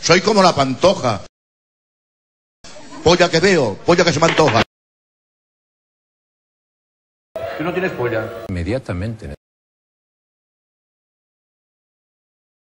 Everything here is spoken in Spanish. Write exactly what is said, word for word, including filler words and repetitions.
Soy como la Pantoja. Polla que veo, polla que se me antoja. ¿Tú no tienes polla? Inmediatamente.